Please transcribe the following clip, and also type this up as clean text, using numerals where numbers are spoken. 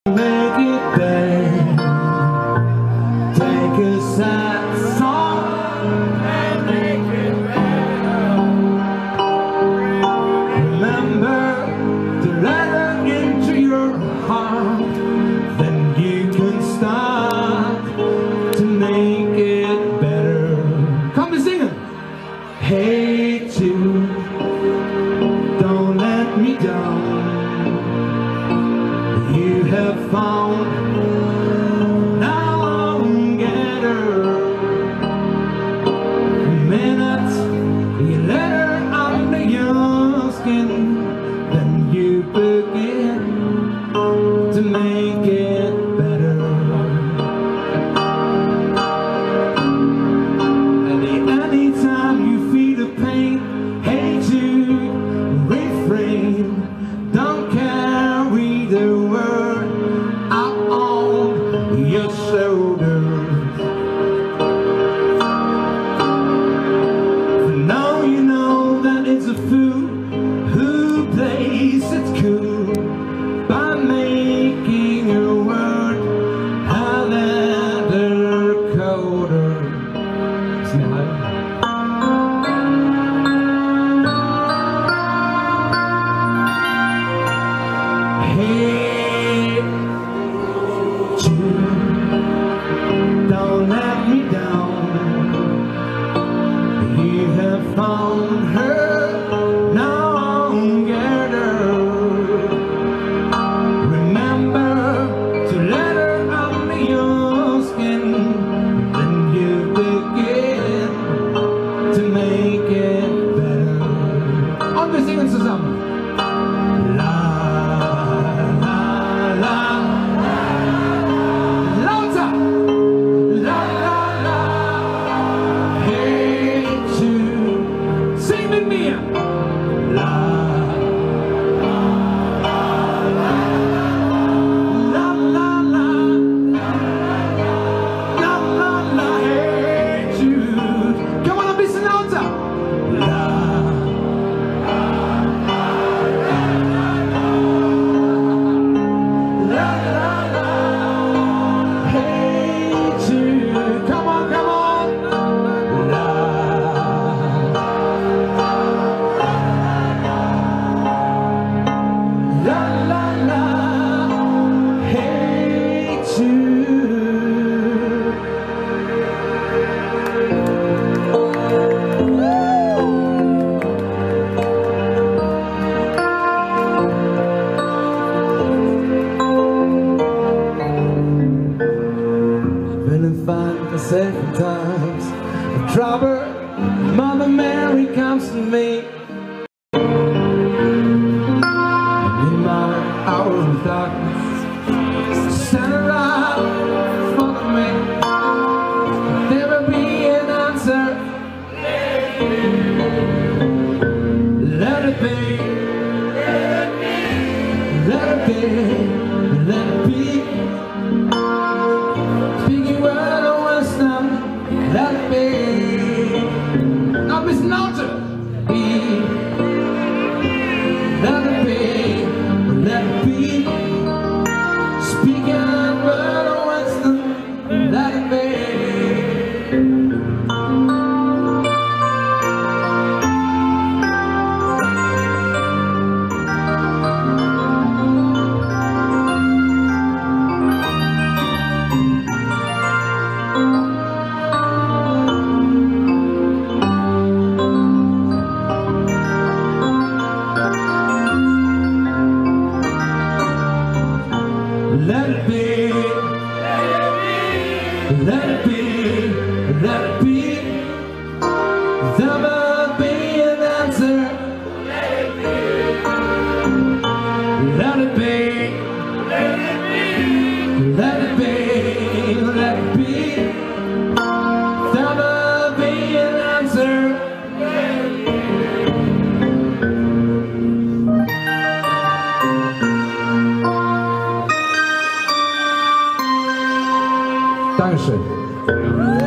Make it better. Take a sad song and make it better. Remember to let her into your heart. Then you can start to make it better. Come to sing it. Hey Jude, don't let me down. You have found now get her. Minutes you let her under your skin, then you begin to make it better. And anytime you feel the pain, hate you, refrain. Don't carry the word up on your shoulders. For now you know that it's a fool who plays it cool by making your word a leather coder. Hey Jude, don't let me down. You have found her, now get her. Remember to let her under your skin, then you begin to make it better. Und wir singen zusammen. Seven times of trouble, Mother Mary comes to me. And in my hour of darkness, stand around for me. There will be an answer. Let it be. Let it be. Let it be. Speaking word of wisdom, let it be. Not Miss Naughter, be. Let it be, let it be. Speaking word of wisdom, let it be. Let it be, let it be, let it be. There will be an answer. Let it be, let it be, let it be, let it be. There will be an answer. Dankeschön.